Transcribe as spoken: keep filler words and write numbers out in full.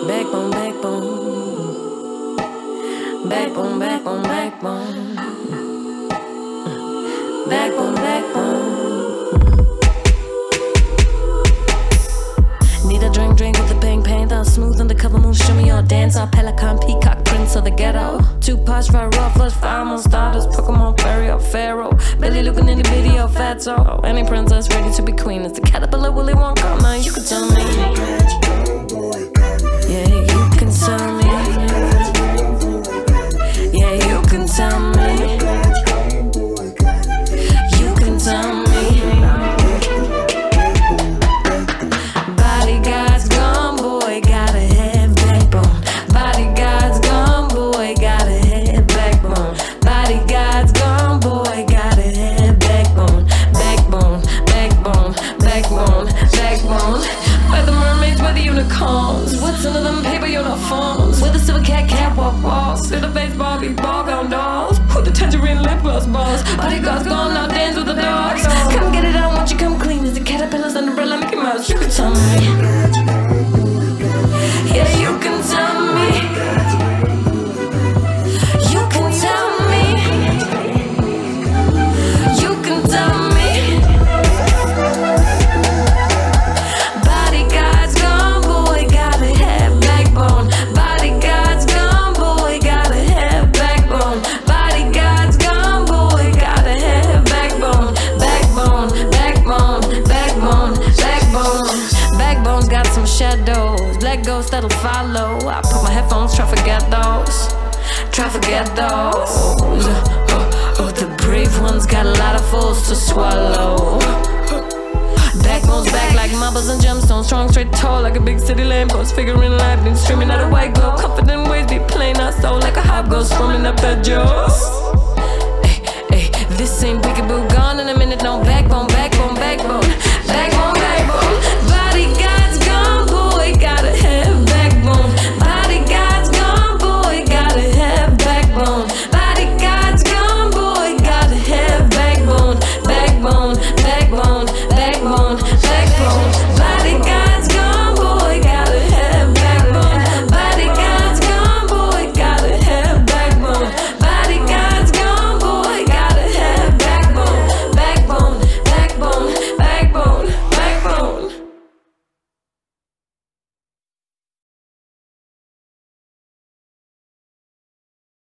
Backbone, backbone. Backbone, backbone, backbone. Backbone, backbone. Need a drink, drink with the pink paint. That smooth undercover moon, show me your dance. Our pelican, peacock, prince of the ghetto. Two parts, right, raw, flush, fireman starters. Pokemon, fairy, or pharaoh. Belly looking in the video, fatso. Any princess ready to be queen. It's the caterpillar, Willy Wonka. Now you can tell me. Yeah, you can tell me. Yeah, you can tell me. You can tell me. Bodyguards gone, boy, gotta have backbone. Bodyguards gone, boy, gotta have backbone. Bodyguards gone, boy, gotta have backbone. Backbone, backbone, backbone, backbone. Where the mermaids, where the unicorns? What's under them paper uniforms? Where the silver cat catwalk walks? Through the baseball, be ball gown dolls. Who the tangerine lip gloss balls? Bodyguards gone, now dance with the dogs. Come get it on, won't you come clean? Is the caterpillars and umbrella Mickey Mouse? You can tell me. Yeah, you can tell me. You can tell me. You can tell me. Bodyguards gone, boy, gotta have backbone. Bodyguards gone, boy, gotta have backbone. Bodyguards gone, boy, gotta have backbone. Backbone, backbone, backbone, backbone. Backbone's got some shadows, black ghosts that'll follow. I put my headphones, try forget those. Try forget those. Oh, oh, the brave ones got a lot of fools to swallow. Backbone's back like marbles and gemstones, strong, straight, tall like a big city lamppost. Figuring lightning, streaming out a white glow. Confident ways be plain, our soul like a hobgoes swimming up the jaws. Hey, hey, this ain't peekaboo, gone in a minute, no backbone.